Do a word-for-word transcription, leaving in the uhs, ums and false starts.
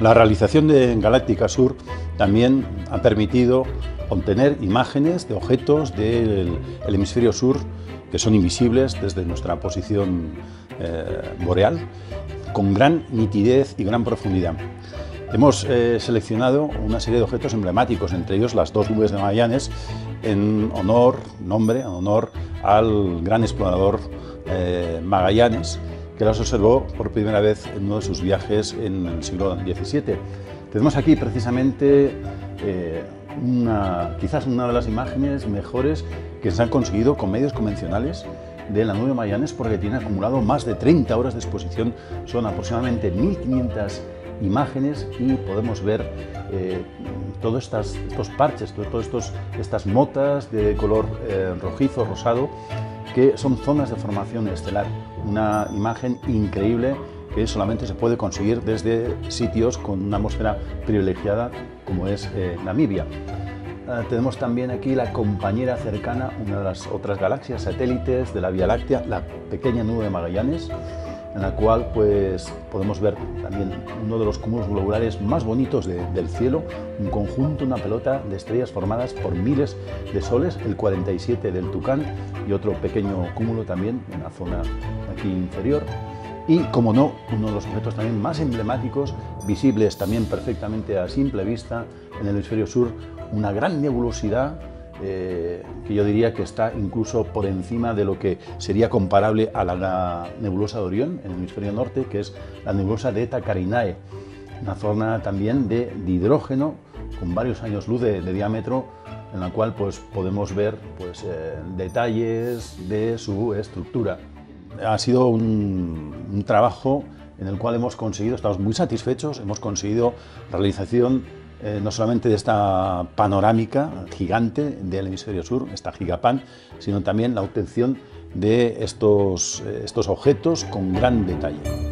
La realización de Galáctica Sur también ha permitido obtener imágenes de objetos del el hemisferio sur que son invisibles desde nuestra posición eh, boreal, con gran nitidez y gran profundidad. Hemos eh, seleccionado una serie de objetos emblemáticos, entre ellos las dos nubes de Magallanes, en honor, nombre, en honor al gran explorador eh, Magallanes, que las observó por primera vez en uno de sus viajes en el siglo diecisiete. Tenemos aquí precisamente eh, una, quizás una de las imágenes mejores que se han conseguido con medios convencionales de la nube de Magallanes, porque tiene acumulado más de treinta horas de exposición. Son aproximadamente mil quinientas imágenes y podemos ver eh, todos estas, estos parches, todas estos, estas motas de color eh, rojizo, rosado, que son zonas de formación estelar. Una imagen increíble que solamente se puede conseguir desde sitios con una atmósfera privilegiada como es eh, Namibia. Uh, tenemos también aquí la compañera cercana, una de las otras galaxias satélites de la Vía Láctea, la pequeña nube de Magallanes, en la cual pues, podemos ver también uno de los cúmulos globulares más bonitos de, del cielo, un conjunto, una pelota de estrellas formadas por miles de soles, el cuarenta y siete del Tucán y otro pequeño cúmulo también en la zona aquí inferior. Y, como no, uno de los objetos también más emblemáticos, visibles también perfectamente a simple vista en el hemisferio sur, una gran nebulosidad eh, que yo diría que está incluso por encima de lo que sería comparable a la, la nebulosa de Orión en el hemisferio norte, que es la nebulosa de Eta Carinae, una zona también de, de hidrógeno con varios años luz de, de diámetro, en la cual pues, podemos ver pues, eh, detalles de su estructura. Ha sido un, un trabajo en el cual hemos conseguido, estamos muy satisfechos, hemos conseguido realización eh, no solamente de esta panorámica gigante del hemisferio sur, esta Gigapan, sino también la obtención de estos, eh, estos objetos con gran detalle.